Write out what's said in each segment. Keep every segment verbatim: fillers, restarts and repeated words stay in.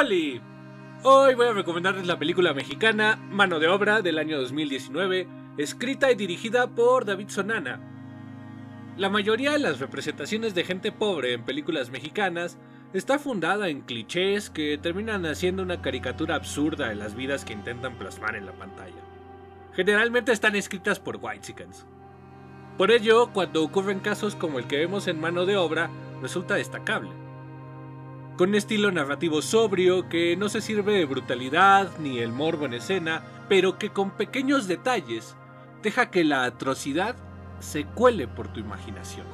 ¡Holi! Hoy voy a recomendarles la película mexicana Mano de Obra del año dos mil diecinueve, escrita y dirigida por David Sonana. La mayoría de las representaciones de gente pobre en películas mexicanas está fundada en clichés que terminan haciendo una caricatura absurda de las vidas que intentan plasmar en la pantalla. Generalmente están escritas por whitexicans. Por ello, cuando ocurren casos como el que vemos en Mano de Obra, resulta destacable. Con un estilo narrativo sobrio que no se sirve de brutalidad ni el morbo en escena, pero que con pequeños detalles deja que la atrocidad se cuele por tu imaginación.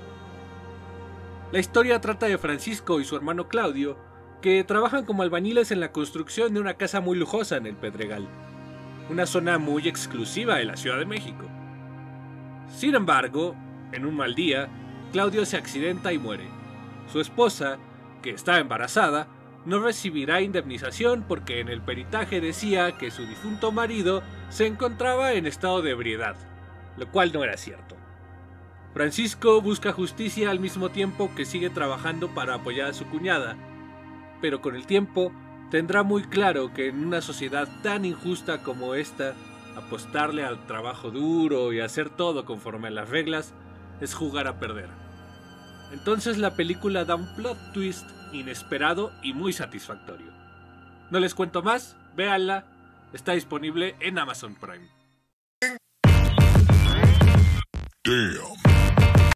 La historia trata de Francisco y su hermano Claudio, que trabajan como albañiles en la construcción de una casa muy lujosa en el Pedregal, una zona muy exclusiva de la Ciudad de México. Sin embargo, en un mal día, Claudio se accidenta y muere. Su esposa, que está embarazada, no recibirá indemnización porque en el peritaje decía que su difunto marido se encontraba en estado de ebriedad, lo cual no era cierto. Francisco busca justicia al mismo tiempo que sigue trabajando para apoyar a su cuñada, pero con el tiempo tendrá muy claro que en una sociedad tan injusta como esta, apostarle al trabajo duro y hacer todo conforme a las reglas es jugar a perder. Entonces la película da un plot twist inesperado y muy satisfactorio. No les cuento más, véanla, está disponible en Amazon Prime. Damn.